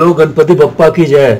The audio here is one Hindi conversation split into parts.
बोलो गणपति बप्पा की जय।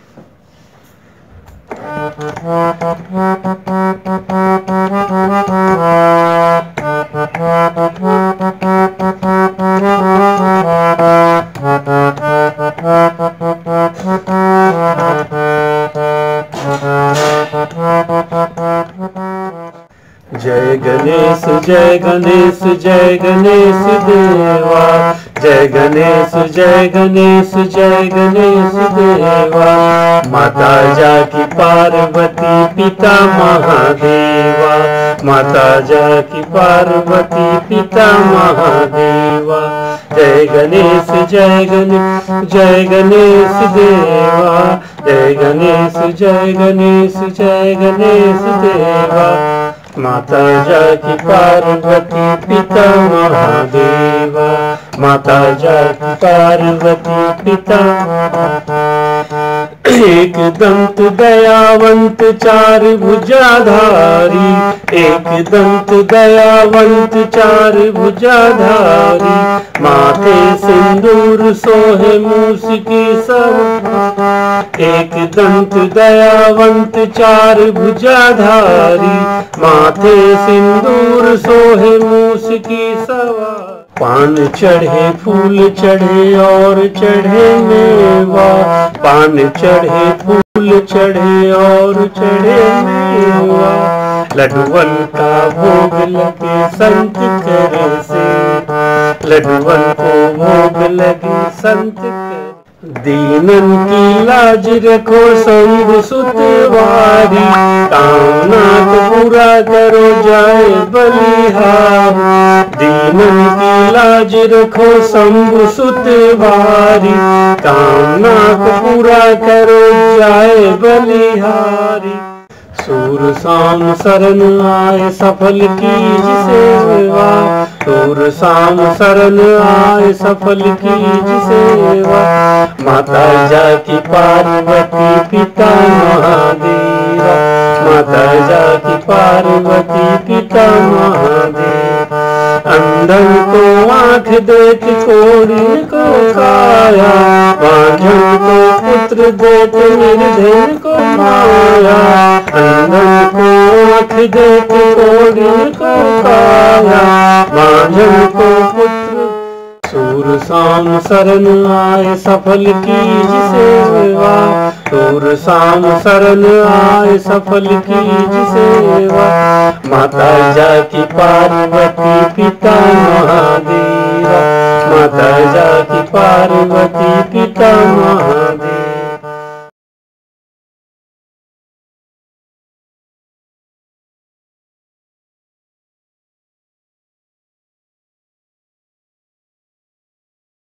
जय गणेश जय गणेश जय गणेश देवा, जय गणेश जय गणेश जय गणेश देवा। माता जाकी पार्वती पिता महादेवा, माता जाकी पार्वती पिता महादेवा। जय गणेश जय गणेश जय गणेश देवा, जय गणेश जय गणेश जय गणेश देवा। माता जाकी पार्वती पिता महादेवा, माता जाकी पार्वती पिता। एक दंत दयावंत चार भुजाधारी, एक दंत दयावंत चार भुजाधारी। माथे सिंदूर सोहे मूस की सब। एक दंत दयावंत चार भुजाधारी, माथे सिंदूर सोहे मूस की सवार। पान चढ़े फूल चढ़े और चढ़े मेवा, पान चढ़े फूल चढ़े और चढ़े मेवा। लड्डुअन का भोग लगे संत करे से, लड्डुअन को भोग लगे संत करे। दीनन की लाज रखो शंभु सुतवारी, कामना को पूरा करो जाए बलिहारी। दीनन की लाज रखो शंभु सुतवारी, कामना को पूरा करो जाए बलिहारी। सूर शाम शरण आए सफल कीज सेवा, सूर शाम शरण आए सफल कीज सेवा। माता जाकी पार्वती पिता महादेवा, माता जाकी पार्वती पिता महादेव। अंधन को आँख देत कोढ़ी को काया, बांझन को पुत्र देत निर्धन को माया। अंधन को आँख देत कोढ़ी को काया, बांझन को पुत्र। सूर शाम शरण आए सफल कीज सेवा, सूर शाम शरण आए सफल कीज सेवा। माता जाकी पार्वती पिता महादेवा, माता जाकी पार्वती पिता महादेवा।